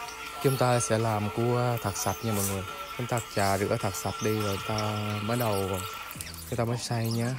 Chúng ta sẽ làm cua thật sạch nha mọi người. Chúng ta chà rửa thật sạch đi rồi chúng ta mới xay nhé.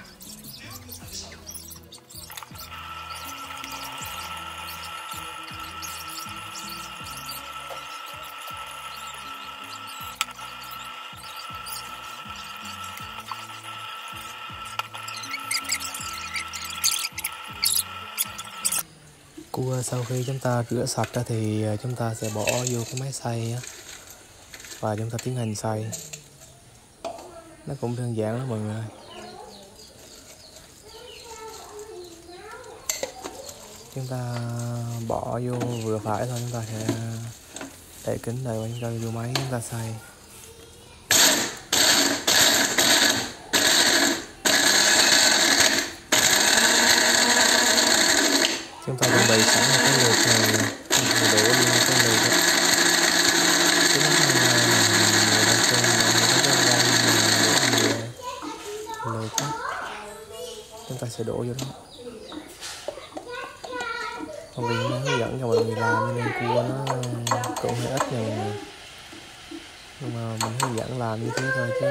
Cua sau khi chúng ta rửa sạch ra thì chúng ta sẽ bỏ vô cái máy xay và chúng ta tiến hành xay. Nó cũng đơn giản lắm mọi người. Chúng ta bỏ vô vừa phải thôi, chúng ta sẽ đậy kính lại và chúng ta vô máy chúng ta xay. Chúng ta chuẩn bị sẵn một cái lượt này, đổ đi cái lượt đó. Chúng ta sẽ đổ vô đó. Không vì nó hướng dẫn cho mọi người làm nên cua nó cũng hơi ít nha mọi người. Nhưng mà mình hướng dẫn làm như thế thôi chứ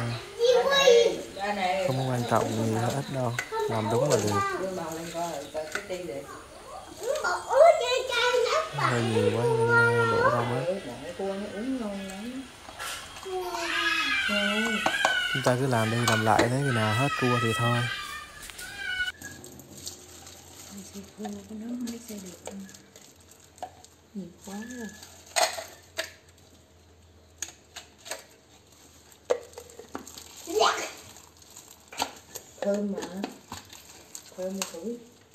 không có quan trọng nhiều hay ít đâu. Làm đúng là được. Hơi nhiều quá nên đổ ra mất. Chúng ta cứ làm đi làm lại, thế khi nào hết cua thì thôi. Nhiều quá rồi. Thơm mà. Thơm mà thử.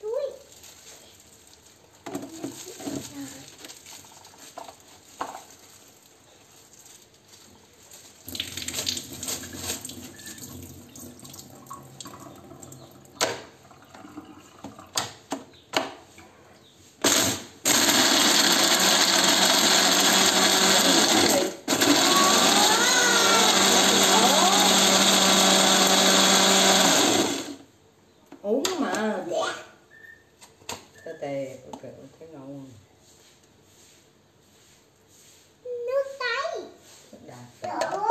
Uống mà. Tè, thấy ngon. Nước tây. Đạt.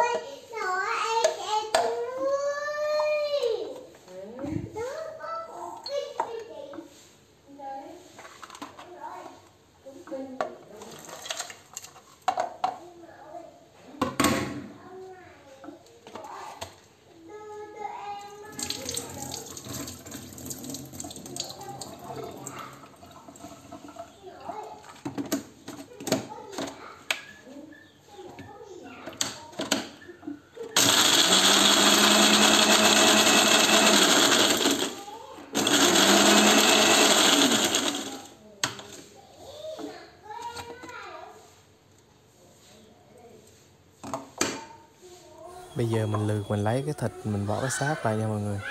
Bây giờ mình lấy cái thịt, mình bỏ cái xác lại nha mọi người.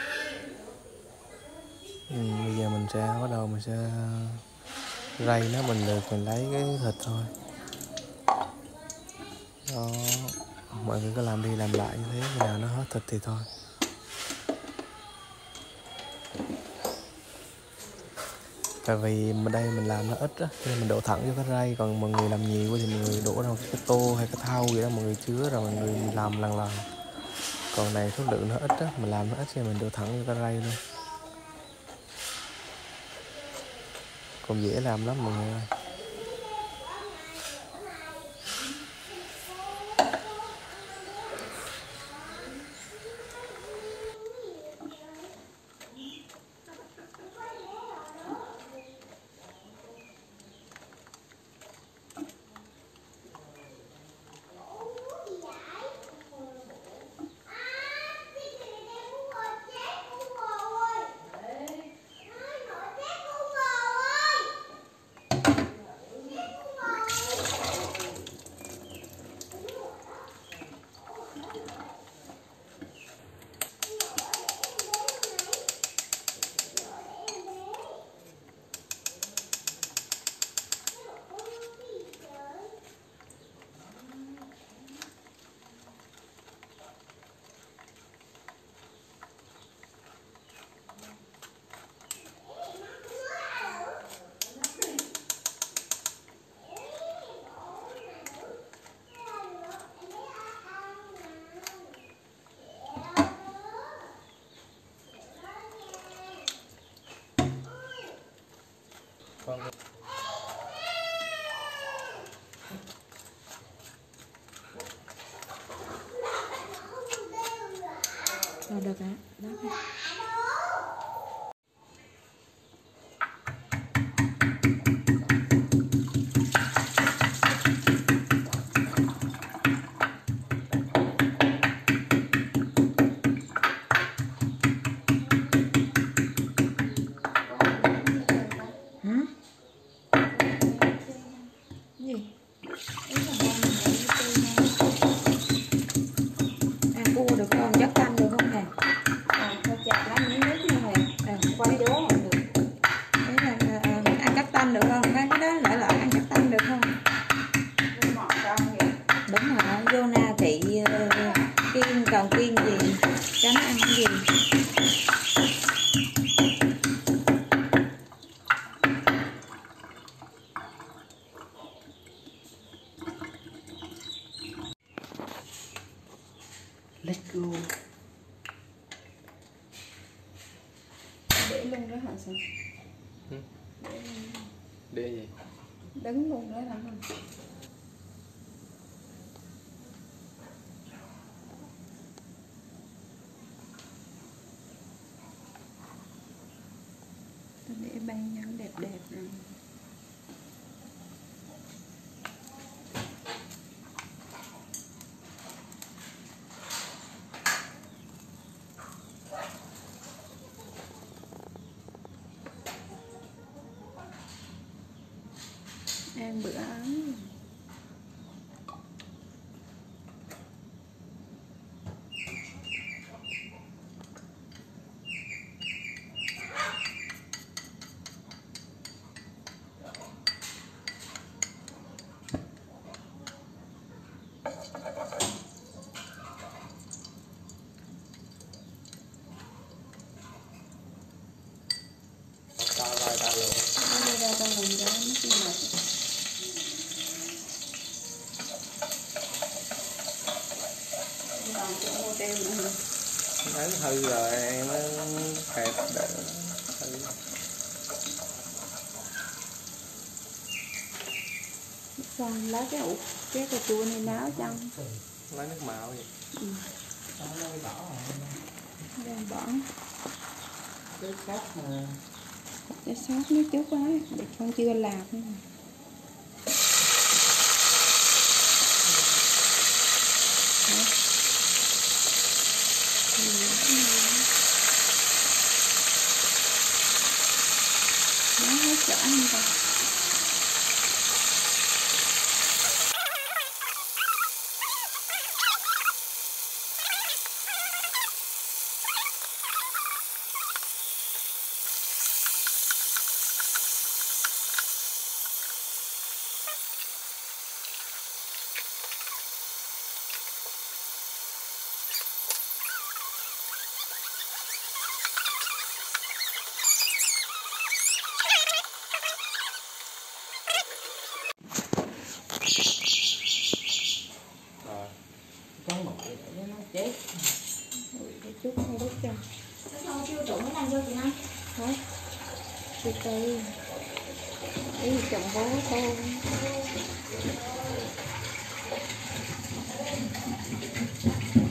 Bây giờ mình sẽ bắt đầu mình sẽ rây nó, mình lấy cái thịt thôi. Đó, mọi người cứ làm đi làm lại như thế, khi nào nó hết thịt thì thôi. Tại vì đây mình làm nó ít á, nên mình đổ thẳng vô cái rây. Còn mọi người làm nhiều quá thì mọi người đổ vào cái tô hay cái thau gì đó, mọi người chứa rồi mọi người làm lần. Còn này số lượng nó ít á, mình làm nó ít thì mình đổ thẳng vô cái rây luôn. Còn dễ làm lắm mọi người ơi. Con Rồi được ạ. Đó. Hử? Gì? À, cua được không? Chắc canh được không nè? Thôi chặt lá miếng nước như này. Quay đố không được. Đấy là ăn cắt tanh được không? Cái đó lại lại ăn cắt tanh được không? Với ngọt con vậy. Đúng rồi, vô na thị kiêng còn kiêng gì tránh ăn cái gì. Let's go. Để luôn đó hả sao? Ừ. Để gì? Đứng luôn đó hả? Tôi để ban cho đẹp đẹp rồi. Ăn bữa ấm. Ta vai ta luôn. Đây ra con làm ra nó chi mệt. Còn chỗ mua tiêu nữa hả? Nó hư rồi em nó kẹp để hư. Con lấy cái cà chua này náo trong. Lấy nước mạo vậy. Đang bỏ Cái cách mà cái sốt nước chút á, để con chưa làm nữa. Nó hết chỗ không ta? Rồi. con nguội để nó chết. Ui, cái chút không đốt cho. Cái thôi chưa trụng cái này vô chị Năm. Hả? Từ từ. Ý chồng bố thôi.